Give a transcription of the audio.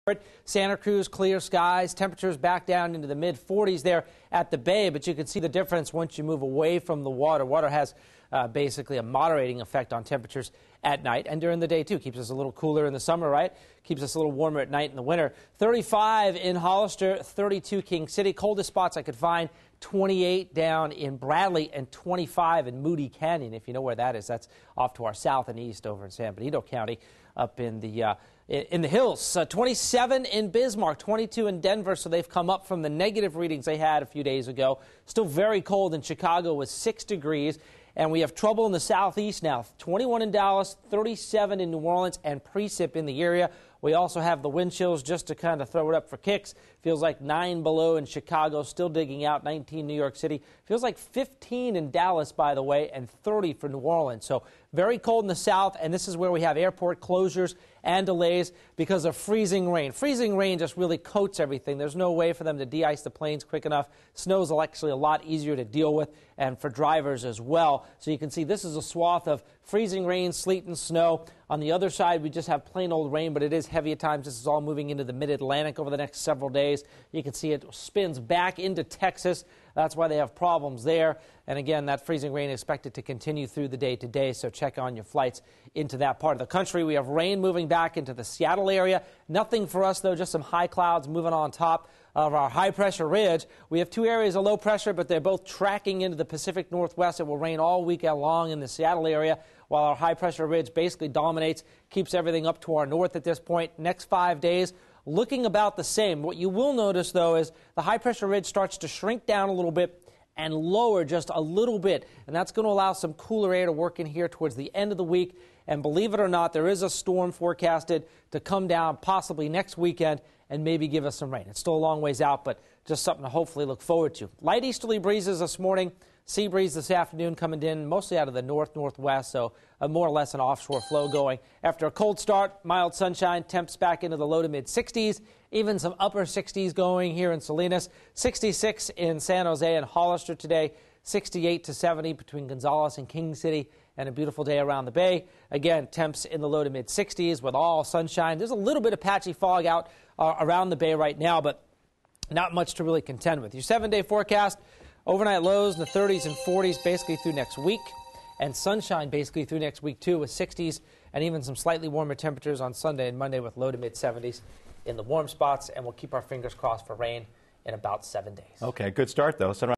Santa Cruz, clear skies, temperatures back down into the mid-40s there at the bay, but you can see the difference once you move away from the water. Water has basically a moderating effect on temperatures at night and during the day, too. Keeps us a little cooler in the summer, right? Keeps us a little warmer at night in the winter. 35 in Hollister, 32 King City. Coldest spots I could find, 28 down in Bradley and 25 in Moody Canyon, if you know where that is. That's off to our south and east over in San Benito County up in the hills. 27 in Bismarck, 22 in Denver, so they've come up from the negative readings they had a few days ago. Still very cold in Chicago with 6 degrees. And we have trouble in the southeast now. 21 in Dallas, 37 in New Orleans, and precip in the area. We also have the wind chills just to kind of throw it up for kicks. Feels like 9 below in Chicago, still digging out, 19 New York City. Feels like 15 in Dallas, by the way, and 30 for New Orleans. So very cold in the south, and this is where we have airport closures and delays because of freezing rain. Freezing rain just really coats everything. There's no way for them to de-ice the planes quick enough. Snow is actually a lot easier to deal with, and for drivers as well. So you can see this is a swath of freezing rain, sleet, and snow. On the other side, we just have plain old rain, but it is heavy at times. This is all moving into the mid-Atlantic over the next several days. You can see it spins back into Texas. That's why they have problems there. And again, that freezing rain is expected to continue through the day today, so check on your flights into that part of the country. We have rain moving back into the Seattle area. Nothing for us, though, just some high clouds moving on top of our high-pressure ridge. We have 2 areas of low pressure, but they're both tracking into the Pacific Northwest. It will rain all weekend long in the Seattle area, while our high-pressure ridge basically dominates, keeps everything up to our north at this point. Next 5 days, looking about the same. What you will notice, though, is the high-pressure ridge starts to shrink down a little bit and lower just a little bit, and that's going to allow some cooler air to work in here towards the end of the week. And believe it or not, there is a storm forecasted to come down possibly next weekend and maybe give us some rain. It's still a long ways out, but just something to hopefully look forward to. Light easterly breezes this morning. Sea breeze this afternoon coming in mostly out of the north-northwest, so more or less an offshore flow going. After a cold start, mild sunshine, temps back into the low to mid-60s, even some upper 60s going here in Salinas. 66 in San Jose and Hollister today, 68 to 70 between Gonzales and King City, and a beautiful day around the bay. Again, temps in the low to mid-60s with all sunshine. There's a little bit of patchy fog out around the bay right now, but not much to really contend with. Your 7-day forecast, overnight lows in the 30s and 40s basically through next week, and sunshine basically through next week, too, with 60s and even some slightly warmer temperatures on Sunday and Monday with low to mid-70s in the warm spots, and we'll keep our fingers crossed for rain in about 7 days. Okay, good start, though.